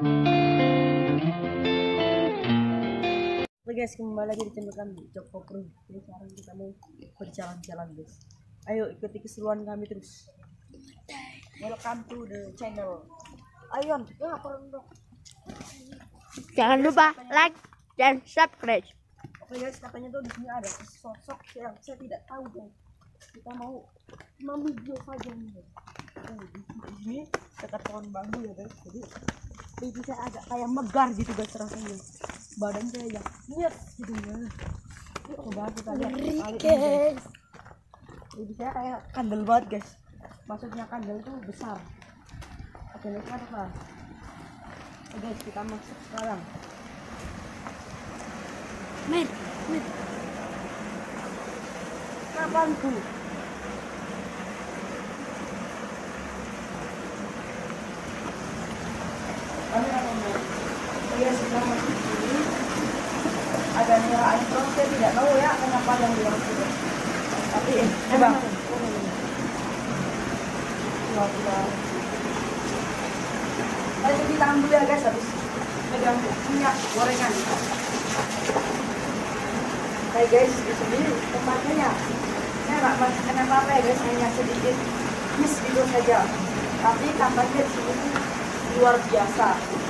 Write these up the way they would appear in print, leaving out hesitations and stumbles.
Oke guys, kembali lagi di channel kami Joko Pro. Jadi sekarang kita mau berjalan-jalan guys. Ayo ikuti keseruan kami terus. Welcome to the channel. Ayo, lapor dong. Jangan lupa like dan subscribe. Oke guys, katanya tuh di sini ada sosok yang saya tidak tahu guys. Kita mau memvideo saja nih guys. Di sini dekat pohon bambu ya guys. Jadi pipi saya agak kayak megar gitu guys rasanya. Badan saya ya lihat gitu ya. Coba kita lihat kali ini guys. Pipi saya kayak kandel banget guys. Maksudnya kandel itu besar. Oke, lihat apa? Oke guys, kita masuk sekarang. Men. Kapan tuh? Kami akan setelah masuk sini ada nyerah terus, saya tidak tahu ya kenapa yang bilang sudah. Tapi coba. Kita cuci tangan dulu ya guys, habis pegang minyak gorengan. Hai guys, di sini tempatnya ya, saya nggak masukkan apa-apa ya guys, hanya sedikit mis gitu saja. Tapi tampaknya di sini luar biasa.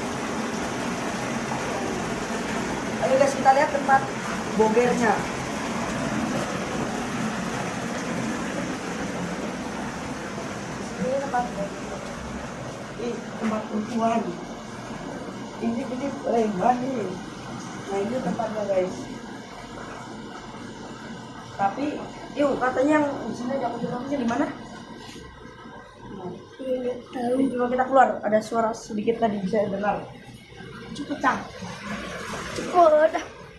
Ayo guys, kita lihat tempat bogernya. Ini tempat tempat perempuan. Ini lebar nih. Nah ini tempatnya guys. Tapi, yuk katanya yang di sini ada kunci di mana? Tahu. Coba kita keluar. Ada suara sedikit tadi bisa dengar. Cukup cang. Cepet.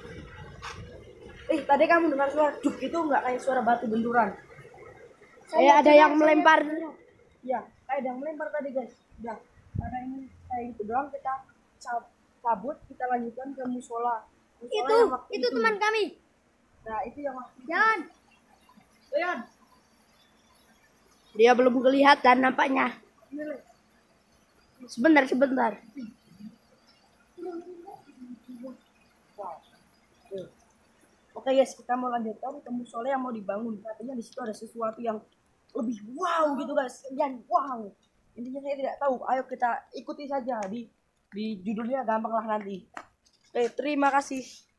Tadi kamu dengar suara duk itu nggak kayak suara batu benturan? Ada yang melempar. Ya, kayak ada yang melempar tadi guys. Udah, karena ini kayak gitu doang kita cabut, kita lanjutkan ke musola. Itu teman kami. Nah, itu yang waktu Jangan. Lihat. Dia belum kelihatan nampaknya. Sebentar. Wow. Oke guys, kita mau lanjutkan ke musola yang mau dibangun. Katanya di situ ada sesuatu yang lebih wow gitu guys. Dan wow. Intinya saya tidak tahu. Ayo kita ikuti saja di judulnya, gampang lah nanti. Oke, terima kasih.